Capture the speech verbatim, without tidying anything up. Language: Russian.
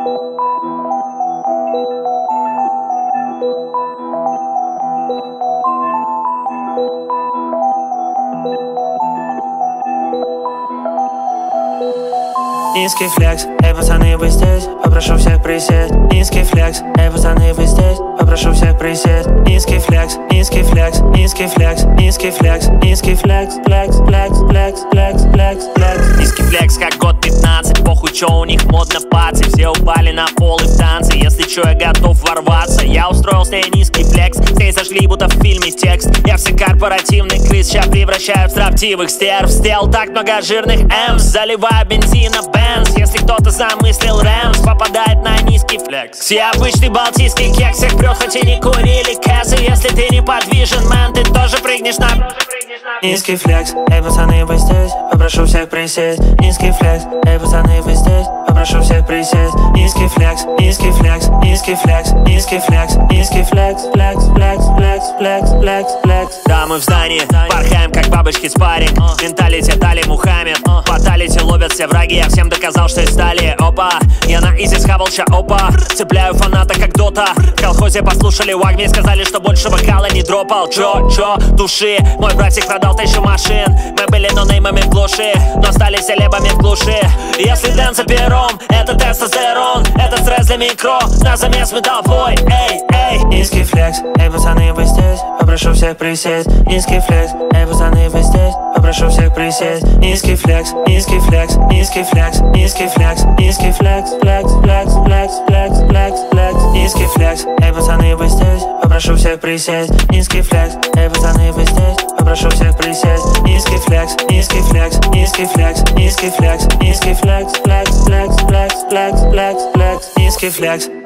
Низкий флекс, эй, пацаны, вы здесь? Попрошу всех присесть. Низкий флекс, эй, пацаны, вы здесь? Попрошу всех присесть. Низкий флекс, низкий флекс, низкий флекс, низкий флекс, низкий флекс, флекс, флекс, флекс, флекс, флекс, флекс. Низкий флекс, как год пятнадцать. Похуй, чё у них модно пацы. Все упали на пол и в танце. Если чё, я готов ворваться. Я устроил с ней низкий флекс. Здесь зажгли, будто в фильме текст. Я все корпоративный крыс сейчас превращаю в строптивых стерв. Сделал так много жирных эмс, заливаю бензина Бенз. Если кто-то замыслил рэмс, попадает на низкий флекс. Все обычный балтийский кекс, всех прет, хоть и не курили кэсы. Если ты не подвижен, мэн, ты тоже прыгнешь на... Низкий флекс, эй, пацаны, вы здесь? Попрошу всех присесть. Низкий флекс, эй, пацаны, вы здесь? Попрошу всех присесть. Низкий флекс, низкий флекс, низкий флекс, низкий флекс, низкий флекс, флекс, флекс, флекс, флекс, флекс, флекс. Да, мы в здании, порхаем, как бабочки спарринг. Менталитет Али Мухаммед, фаталити ловят все враги. Я всем доказал, что из стали. Опа, я на изи схавал ща, опа. Цепляю фаната, как дота. В колхозе послушали Вагми, сказали, что больше вокала не дропал. Чё, чё, души, мой братик продал тысячу машин. Мы были нонеймами в глуши, но стали селебами в глуши. Если дэн за пером, это тестостерон. Это стресс для микро, на замес мы толпой. Эй, эй. Низкий флекс, эй, пацаны, вы здесь? Попрошу всех присесть. Низкий флекс, эй, пацаны, вы здесь? Попрошу всех присесть. Низкий флекс, низкий флекс, низкий флекс, низкий флекс, низкий флекс, флекс, флекс, флекс, флекс, флекс, флекс. Низкий флекс, эй, пацаны, вы здесь? Попрошу всех присесть. Низкий флекс, эй, пацаны, вы здесь? Попрошу всех присесть. Низкий флекс, низкий флекс, низкий флекс, низкий флекс, низкий флекс, флекс, флекс, флекс, флекс, флекс, флекс. Низкий флекс.